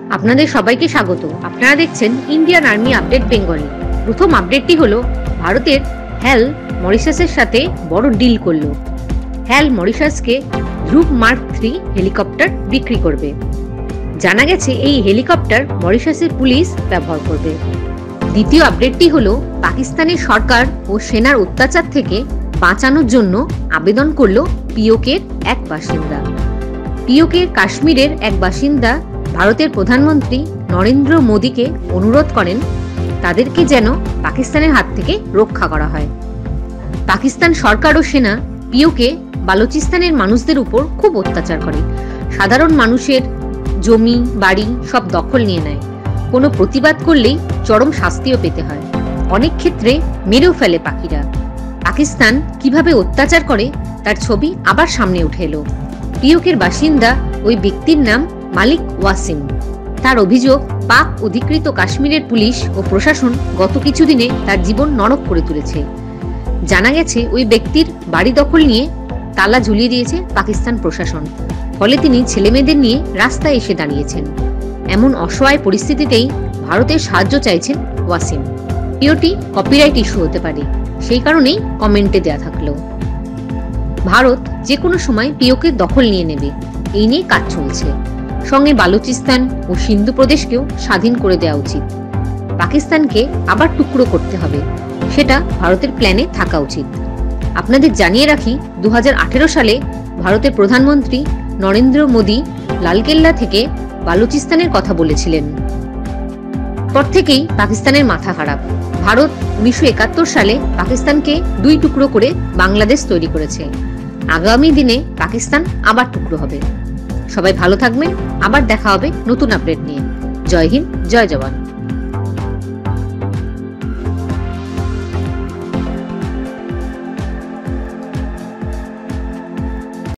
আপনাদের সবাইকে স্বাগত। আপনারা দেখছেন ইন্ডিয়ান আর্মি আপডেট বেঙ্গলি। প্রথম আপডেটটি হলো ভারতের হ্যাল মরিশাসের সাথে বড় ডিল করলো। হ্যাল মরিশাসকে ধ্রুব মার্ক 3 হেলিকপ্টার বিক্রি করবে। জানা গেছে এই হেলিকপ্টার মরিশাসের পুলিশ ব্যবহার করবে। দ্বিতীয় আপডেটটি হলো পাকিস্তানের সরকার ও সেনার অত্যাচার থেকে বাঁচানোর জন্য আবেদন করলো পিওকের এক বাসিন্দা। পিওকের কাশ্মীরের এক বাসিন্দা ভারতের প্রধানমন্ত্রী নরেন্দ্র মোদীকে অনুরোধ করেন তাদেরকে যেন পাকিস্তানের হাত থেকে রক্ষা করা হয়। পাকিস্তান সরকার ও সেনা পিওকে বালুচিস্তানের মানুষদের উপর খুব অত্যাচার করে। সাধারণ মানুষের জমি বাড়ি সব দখল নিয়ে নেয়। কোনো প্রতিবাদ করলেই চরম শাস্তিও পেতে হয়। অনেক ক্ষেত্রে মেরেও ফেলে পাখিরা। পাকিস্তান কিভাবে অত্যাচার করে তার ছবি আবার সামনে উঠে এলো। পিওকের বাসিন্দা ওই ব্যক্তির নাম মালিক ওয়াসিম। তার অভিযোগ, পাক অধিকৃত কাশ্মীরের পুলিশ ও প্রশাসন গত কিছুদিনে তার জীবন নরক করে তুলেছে। জানা গেছে ওই ব্যক্তির বাড়ি দখল নিয়ে তালা ঝুলিয়ে দিয়েছে পাকিস্তান প্রশাসন। ফলে তিনি ছেলেমেয়েদের নিয়ে রাস্তায় এসে দাঁড়িয়েছেন। এমন অসহায় পরিস্থিতিতেই ভারতের সাহায্য চাইছেন ওয়াসিম। ভিডিওটি কপিরাইট ইস্যু হতে পারে, সেই কারণেই কমেন্টে দেয়া থাকলো। ভারত যে কোনো সময় পিওকে দখল নিয়ে নেবে, এই নিয়ে কাজ চলছে। সঙ্গে বালুচিস্তান ও সিন্ধু প্রদেশকেও স্বাধীন করে দেওয়া উচিত। পাকিস্তানকে আবার টুকরো করতে হবে, সেটা ভারতের প্ল্যানে থাকা উচিত। আপনাদের জানিয়ে রাখি, 2018 সালে ভারতের প্রধানমন্ত্রী নরেন্দ্র মোদী লালকেল্লা থেকে বালুচিস্তানের কথা বলেছিলেন। পর থেকেই পাকিস্তানের মাথা খারাপ। ভারত 1971 সালে পাকিস্তানকে 2 টুকরো করে বাংলাদেশ তৈরি করেছে। আগামী দিনে পাকিস্তান আবার টুকরো হবে। সবাই ভালো থাকবেন। আবার দেখা হবে নতুন আপডেট নিয়ে। জয় হিন্দ, জয় জওয়ান।